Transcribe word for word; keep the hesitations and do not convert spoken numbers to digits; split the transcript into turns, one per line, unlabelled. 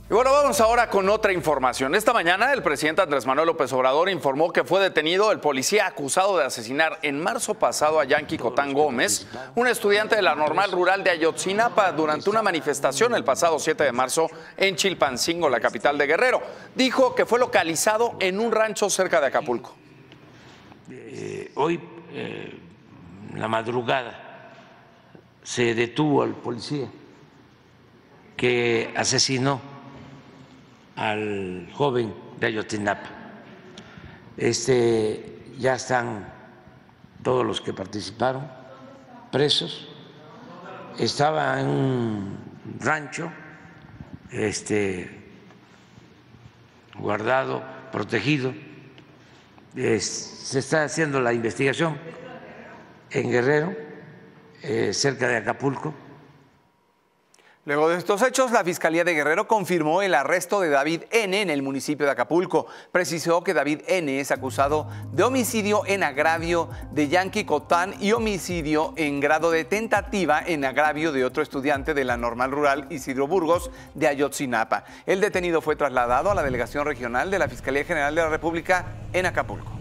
Y bueno, vamos ahora con otra información. Esta mañana el presidente Andrés Manuel López Obrador informó que fue detenido el policía acusado de asesinar en marzo pasado a Yanqui Cotán Gómez, un estudiante de la Normal Rural de Ayotzinapa, durante una manifestación el pasado siete de marzo en Chilpancingo, la capital de Guerrero. Dijo que fue localizado en un rancho cerca de Acapulco.
Eh, hoy, eh, en la madrugada, se detuvo al policía que asesinó al joven de Ayotzinapa. Este, ya están todos los que participaron presos. Estaba en un rancho este, guardado, protegido. Es, se está haciendo la investigación en Guerrero, eh, cerca de Acapulco.
Luego de estos hechos, la Fiscalía de Guerrero confirmó el arresto de David N. en el municipio de Acapulco. Precisó que David N. es acusado de homicidio en agravio de Yanqui Cotán y homicidio en grado de tentativa en agravio de otro estudiante de la Normal Rural Isidro Burgos de Ayotzinapa. El detenido fue trasladado a la Delegación Regional de la Fiscalía General de la República en Acapulco.